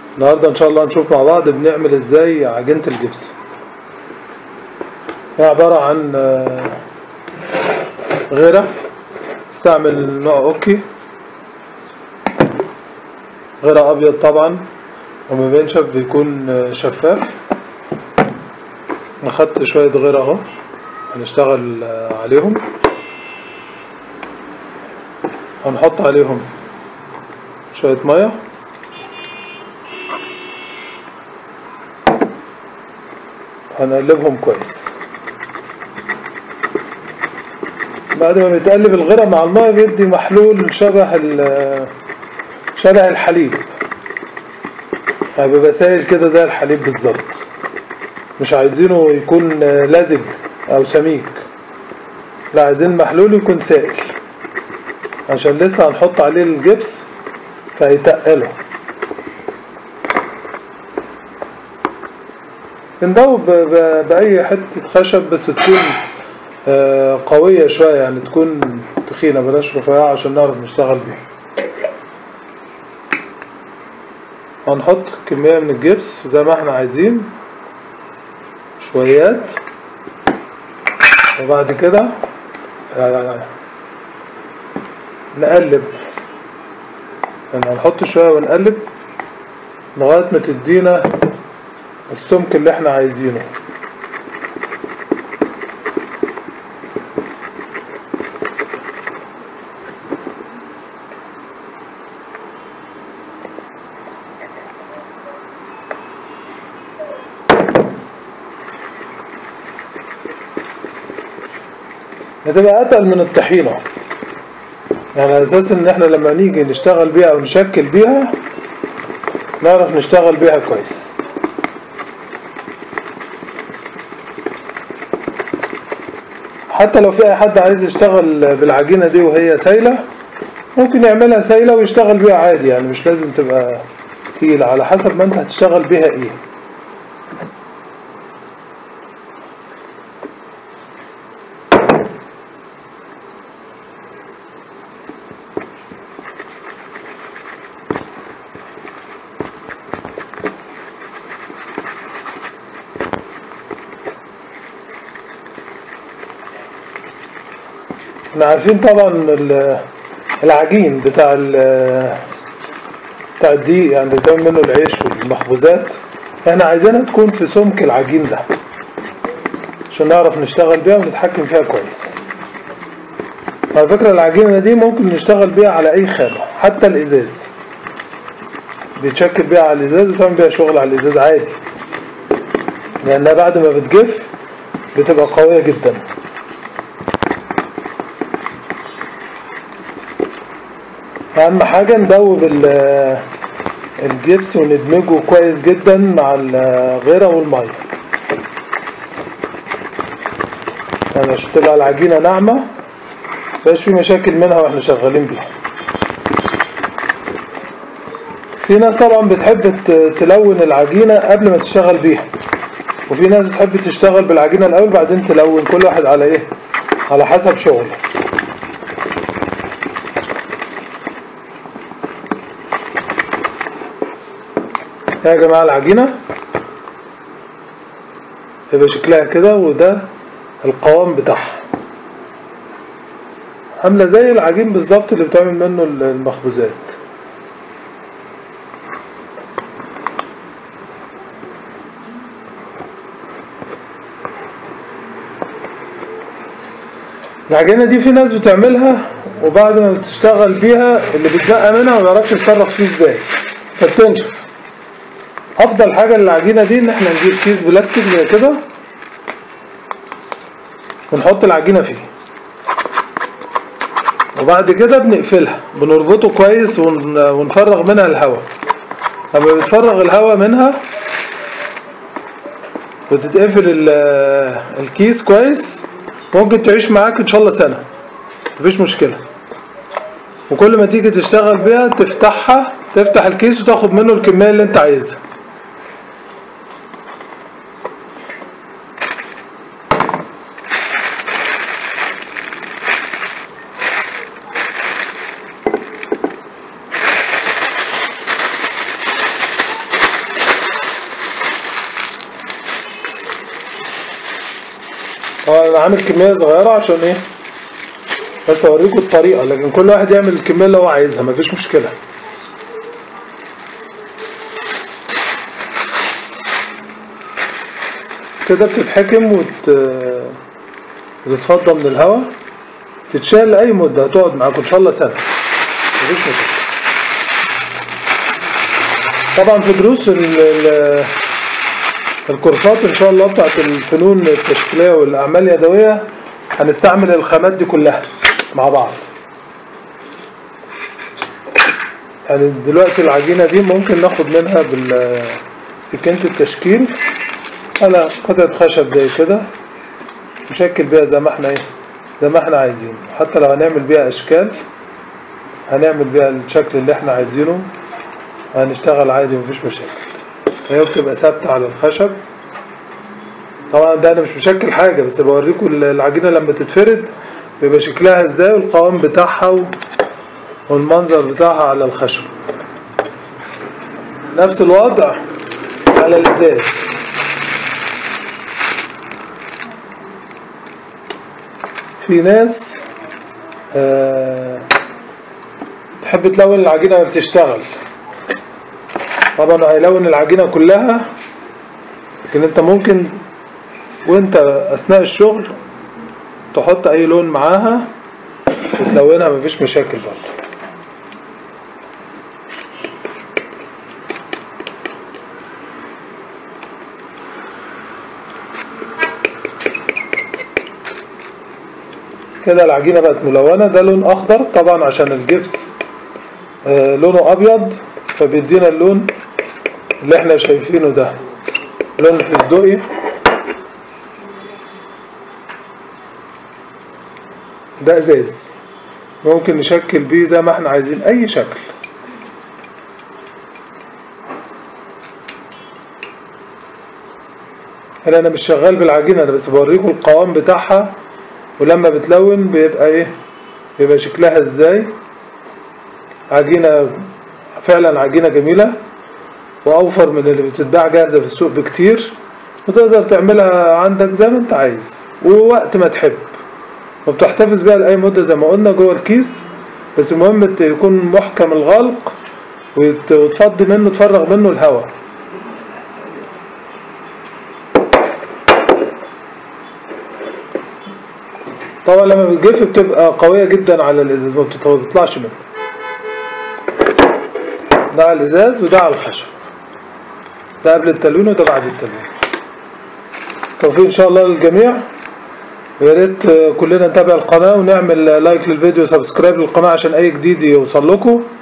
النهارده ان شاء الله هنشوف مع بعض بنعمل ازاي عجينة الجبس. هي عبارة عن غيرة، استعمل نوع اوكي، غيرة ابيض طبعا وما بينشف بيكون شفاف. اخدت شوية غيرة اهو هنشتغل عليهم، هنحط عليهم شوية مية هنقلبهم كويس. بعد ما بيتقلب الغيرة مع المية بيدي محلول شبه الحليب، يعني بيبقى سائل كده زي الحليب بالظبط. مش عايزينه يكون لزج او سميك، لا عايزين المحلول يكون سائل عشان لسه هنحط عليه الجبس فهيتقله. بندوب بأي حتة خشب بس تكون قوية شوية، يعني تكون تخينة بلاش رفيعة عشان نعرف نشتغل بيها. هنحط كمية من الجبس زي ما احنا عايزين شويات، وبعد كده نقلب، يعني هنحط شوية ونقلب لغاية ما تدينا السمك اللي احنا عايزينه. هتبقى اتقل من الطحينة، يعني على اساس ان احنا لما نيجي نشتغل بيها او نشكل بيها نعرف نشتغل بيها كويس. حتى لو في اي حد عايز يشتغل بالعجينة دي وهي سايلة ممكن يعملها سايلة ويشتغل بيها عادي، يعني مش لازم تبقى تقيلة، على حسب ما انت هتشتغل بيها ايه. احنا عارفين طبعا العجين بتاع الدقيق، يعني بيتعمل منه العيش والمخبوزات، احنا عايزينها تكون في سمك العجين ده عشان نعرف نشتغل بيها ونتحكم فيها كويس. على فكرة العجينة دي ممكن نشتغل بيها على اي خامة، حتى الازاز بيتشكل بيها على الازاز وتعمل بيها شغل على الازاز عادي، لانها بعد ما بتجف بتبقى قوية جدا. اهم حاجة ندوب الجبس وندمجه كويس جدا مع الغيرة والمية، يعني عشان تبقى العجينة ناعمة مبقاش في مشاكل منها واحنا شغالين بيها. في ناس طبعا بتحب تلون العجينة قبل ما تشتغل بيها، وفي ناس بتحب تشتغل بالعجينة الاول بعدين تلون، كل واحد على ايه، على حسب شغله. يا جماعة العجينة يبقى شكلها كده، وده القوام بتاعها، عاملة زي العجين بالظبط اللي بتعمل منه المخبوزات. العجينة دي في ناس بتعملها وبعد ما بتشتغل بيها اللي بيتبقى منها ما بيعرفش يتصرف فيه ازاي فبتنشف. افضل حاجة للعجينة دي ان احنا نجيب كيس بلاستيك زي كده ونحط العجينة فيه، وبعد كده بنقفلها بنربطه كويس ونفرغ منها الهواء. لما بتفرغ الهواء منها وتتقفل الكيس كويس ممكن تعيش معاك ان شاء الله سنة مفيش مشكلة. وكل ما تيجي تشتغل بيها تفتحها، تفتح الكيس وتاخد منه الكمية اللي انت عايزها. انا عامل كميه صغيره عشان ايه بس اوريكم الطريقه، لكن كل واحد يعمل الكميه اللي هو عايزها مفيش مشكله. كده بتتحكم وتتفضى من الهواء، تتشال لاي مده، هتقعد معاكم ان شاء الله سنه مفيش مشكله. طبعا في دروس الكورسات ان شاء الله بتاعت الفنون التشكيليه والاعمال اليدويه هنستعمل الخامات دي كلها مع بعض. يعني دلوقتي العجينه دي ممكن ناخد منها بالسكينه التشكيل على قطعه خشب زي كده، نشكل بيها زي ما احنا ايه زي ما احنا عايزين. حتى لو هنعمل بيها اشكال هنعمل بيها الشكل اللي احنا عايزينه، هنشتغل عادي مفيش مشاكل. هي بتبقى ثابته على الخشب. طبعا ده انا مش مشكل حاجه، بس بوريكم العجينه لما تتفرد بيبقى شكلها ازاي والقوام بتاعها والمنظر بتاعها على الخشب. نفس الوضع على الازاز. في ناس تحب تلون العجينه وهي بتشتغل، طبعا هيلون العجينه كلها، لكن انت ممكن وانت اثناء الشغل تحط اي لون معاها وتلونها مفيش مشاكل برضه. كده العجينه بقت ملونه. ده لون اخضر طبعا عشان الجبس لونه ابيض، فبيدينا اللون اللي احنا شايفينه ده، لون الفستقي. ده ازاز ممكن نشكل بيه زي ما احنا عايزين اي شكل. هنا انا مش شغال بالعجينه، انا بس بوريكم القوام بتاعها، ولما بتلون بيبقى ايه بيبقى شكلها ازاي. عجينه فعلا عجينه جميله واوفر من اللي بتتباع جاهزه في السوق بكتير، وتقدر تعملها عندك زي ما انت عايز ووقت ما تحب، وبتحتفظ بيها لاي مده زي ما قلنا جوه الكيس. بس المهم يكون محكم الغلق وتفضي منه تفرغ منه الهواء. طبعا لما بتجف بتبقى قويه جدا على الازاز، ما بتطلعش منه. ده على الازاز وده على الخشب، ده قبل التلوين وده بعد التلوين. توفيق ان شاء الله للجميع، ويا ريت كلنا نتابع القناه ونعمل لايك للفيديو وسبسكرايب للقناه عشان اي جديد يوصل لكم.